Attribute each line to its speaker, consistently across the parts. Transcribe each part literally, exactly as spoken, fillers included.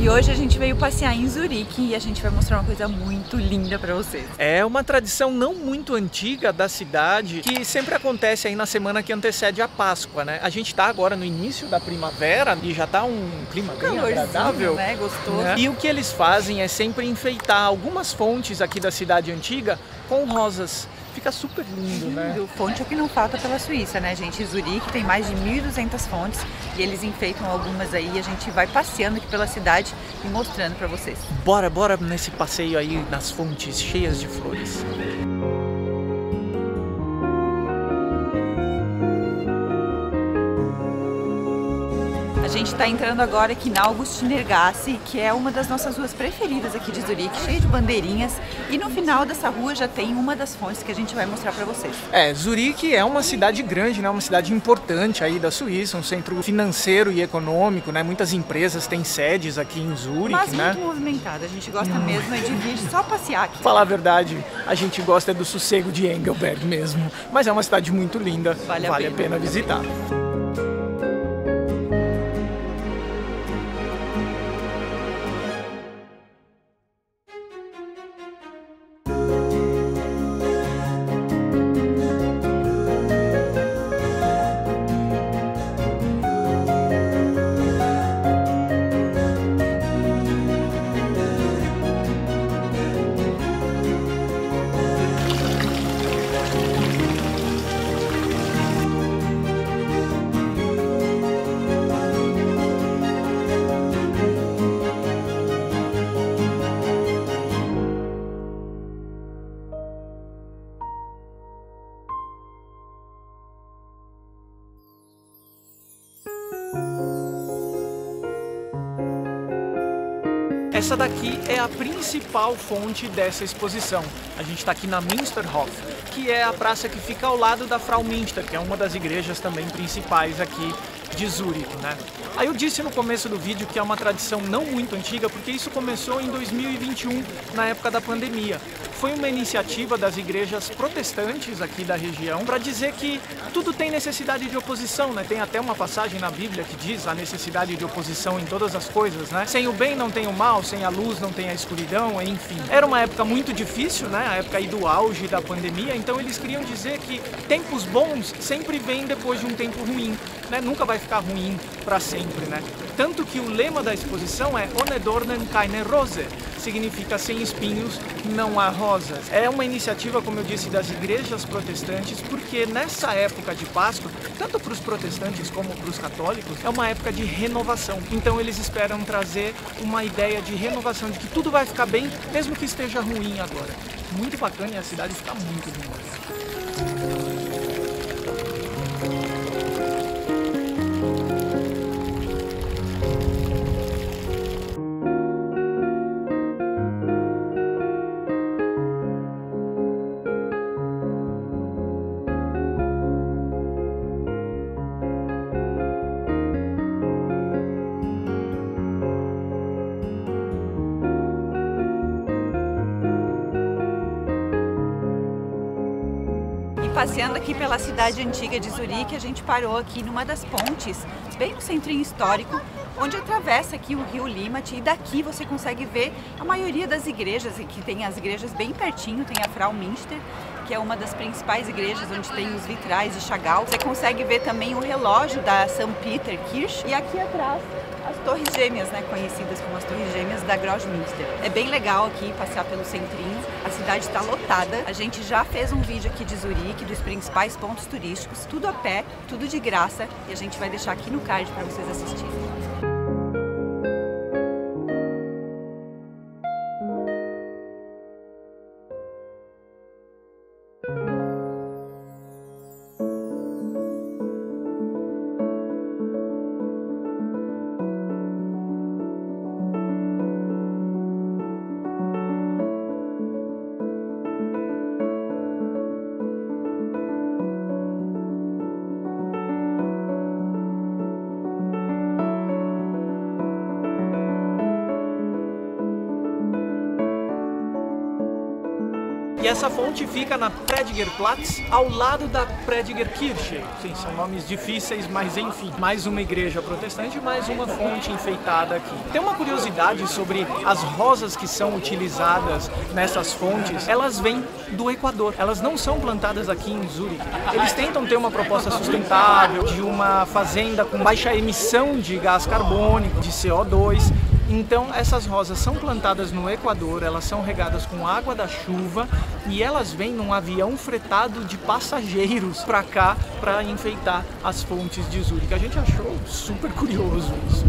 Speaker 1: E hoje a gente veio passear em Zurique e a gente vai mostrar uma coisa muito linda para vocês.
Speaker 2: É uma tradição não muito antiga da cidade que sempre acontece aí na semana que antecede a Páscoa, né? A gente tá agora no início da primavera e já tá um clima bem
Speaker 1: Calorzinho,
Speaker 2: agradável,
Speaker 1: né? Gostoso.
Speaker 2: Né? E o que eles fazem é sempre enfeitar algumas fontes aqui da cidade antiga com rosas. Fica super lindo, né?
Speaker 1: Fonte é o que não falta pela Suíça, né, gente? Zurique tem mais de mil e duzentas fontes e eles enfeitam algumas aí e a gente vai passeando aqui pela cidade e mostrando pra vocês.
Speaker 2: Bora, bora nesse passeio aí nas fontes cheias de flores.
Speaker 1: A gente está entrando agora aqui na Augustinergasse, que é uma das nossas ruas preferidas aqui de Zurique, cheia de bandeirinhas. E no final dessa rua já tem uma das fontes que a gente vai mostrar para vocês.
Speaker 2: É, Zurique é uma cidade grande, né? Uma cidade importante aí da Suíça, um centro financeiro e econômico, né? Muitas empresas têm sedes aqui em Zurique,
Speaker 1: Mas
Speaker 2: né?
Speaker 1: muito movimentada, a gente gosta mesmo é de vir só passear aqui.
Speaker 2: Falar a verdade, a gente gosta do sossego de Engelberg mesmo, mas é uma cidade muito linda,
Speaker 1: Vale a
Speaker 2: vale a
Speaker 1: pena.
Speaker 2: pena visitar. Essa daqui é a principal fonte dessa exposição. A gente está aqui na Münsterhof, que é a praça que fica ao lado da Frau Münster, que é uma das igrejas também principais aqui de Zurique, né? Aí eu disse no começo do vídeo que é uma tradição não muito antiga, porque isso começou em dois mil e vinte e um, na época da pandemia. Foi uma iniciativa das igrejas protestantes aqui da região para dizer que tudo tem necessidade de oposição, né? Tem até uma passagem na Bíblia que diz a necessidade de oposição em todas as coisas, né? Sem o bem não tem o mal, sem a luz não tem a escuridão, enfim. Era uma época muito difícil, né? A época aí do auge da pandemia, então eles queriam dizer que tempos bons sempre vêm depois de um tempo ruim, né? Nunca vai ficar ruim para sempre, né? Tanto que o lema da exposição é Ohne Dornen keine Rose, significa sem espinhos não há rosas. É uma iniciativa, como eu disse, das igrejas protestantes, porque nessa época de Páscoa, tanto para os protestantes como para os católicos, é uma época de renovação. Então eles esperam trazer uma ideia de renovação, de que tudo vai ficar bem, mesmo que esteja ruim agora. Muito bacana e a cidade fica muito linda.
Speaker 1: Passeando aqui pela cidade antiga de Zurique, a gente parou aqui numa das pontes, bem no centrinho histórico, onde atravessa aqui o rio Limmat, e daqui você consegue ver a maioria das igrejas, que tem as igrejas bem pertinho, tem a Frau Münster, que é uma das principais igrejas onde tem os vitrais de Chagall. Você consegue ver também o relógio da Sankt Peter Kirche e aqui atrás as torres gêmeas, né, conhecidas como as torres gêmeas da Grossmünster. É bem legal aqui passear pelo centrinho, a cidade está lotada. A gente já fez um vídeo aqui de Zurique, dos principais pontos turísticos, tudo a pé, tudo de graça, e a gente vai deixar aqui no card para vocês assistirem.
Speaker 2: E essa fonte fica na Prediger Platz, ao lado da Prediger Kirche. Sim, são nomes difíceis, mas enfim, mais uma igreja protestante, mais uma fonte enfeitada aqui. Tem uma curiosidade sobre as rosas que são utilizadas nessas fontes, elas vêm do Equador, elas não são plantadas aqui em Zurique. Eles tentam ter uma proposta sustentável, de uma fazenda com baixa emissão de gás carbônico, de C O dois. Então essas rosas são plantadas no Equador, elas são regadas com água da chuva e elas vêm num avião fretado de passageiros para cá para enfeitar as fontes de Zurique. A gente achou super curioso isso.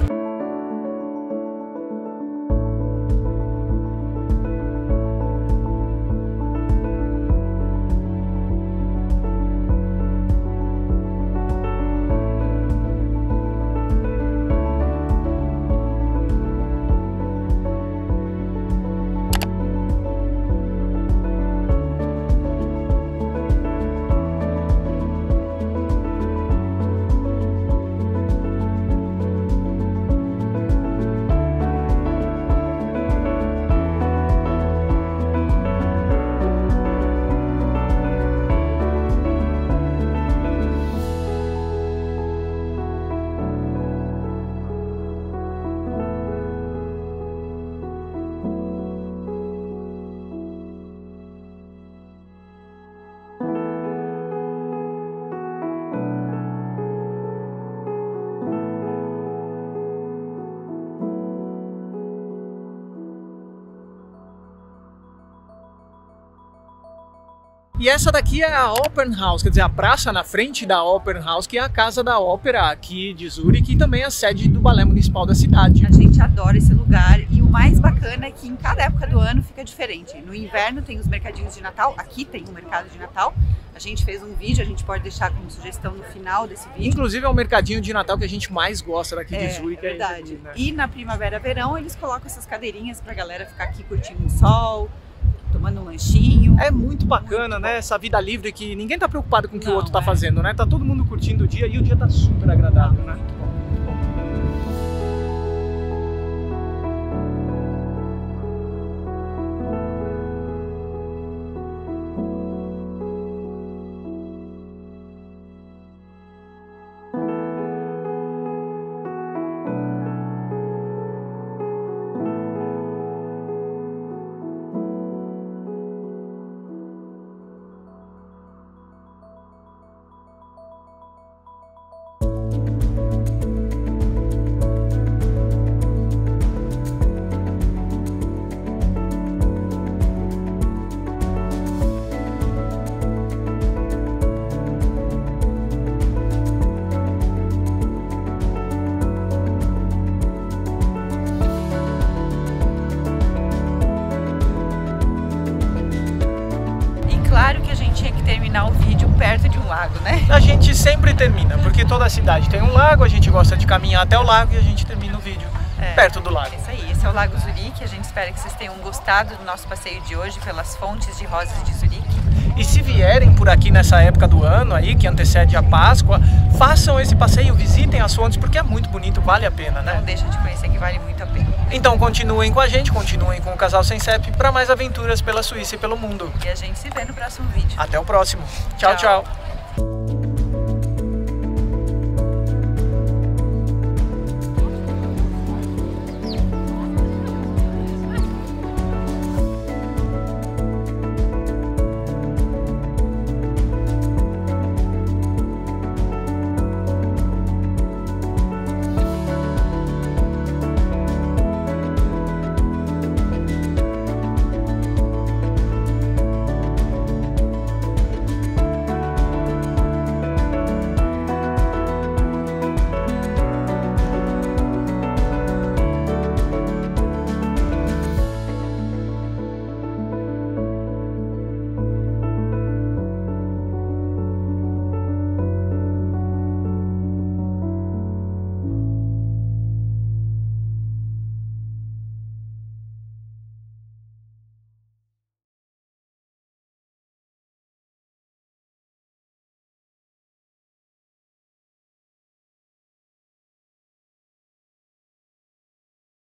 Speaker 2: E essa daqui é a Opernhaus, quer dizer, a praça na frente da Opernhaus, que é a casa da ópera aqui de Zurique e também a sede do balé municipal da cidade.
Speaker 1: A gente adora esse lugar e o mais bacana é que em cada época do ano fica diferente. No inverno tem os mercadinhos de Natal, aqui tem um mercado de Natal. A gente fez um vídeo, a gente pode deixar como sugestão no final desse vídeo.
Speaker 2: Inclusive é o mercadinho de Natal que a gente mais gosta daqui
Speaker 1: é,
Speaker 2: de Zurique.
Speaker 1: É verdade.
Speaker 2: É esse, né?
Speaker 1: E na primavera, verão, eles colocam essas cadeirinhas pra galera ficar aqui curtindo o sol, tomando um lanchinho.
Speaker 2: É muito bacana, muito né? Essa vida livre que ninguém tá preocupado com o que
Speaker 1: Não,
Speaker 2: o outro tá
Speaker 1: é.
Speaker 2: fazendo, né? Tá todo mundo curtindo o dia e o dia tá super agradável, né?
Speaker 1: Muito bom, muito bom. Claro que a gente tinha que terminar o vídeo perto de um lago, né?
Speaker 2: A gente sempre termina, porque toda a cidade tem um lago, a gente gosta de caminhar até o lago e a gente termina o vídeo é, perto do lago.
Speaker 1: Isso aí, esse é o Lago Zurique, a gente espera que vocês tenham gostado do nosso passeio de hoje pelas fontes de rosas de Zurique.
Speaker 2: E se vierem por aqui nessa época do ano aí, que antecede a Páscoa, façam esse passeio, visitem as fontes, porque é muito bonito, vale a pena, né?
Speaker 1: Não deixa de conhecer que vale muito a pena.
Speaker 2: Então continuem com a gente, continuem com o Casal Sem C E P para mais aventuras pela Suíça e pelo mundo.
Speaker 1: E a gente se vê no próximo vídeo.
Speaker 2: Até o próximo. Tchau, tchau.
Speaker 1: Tchau.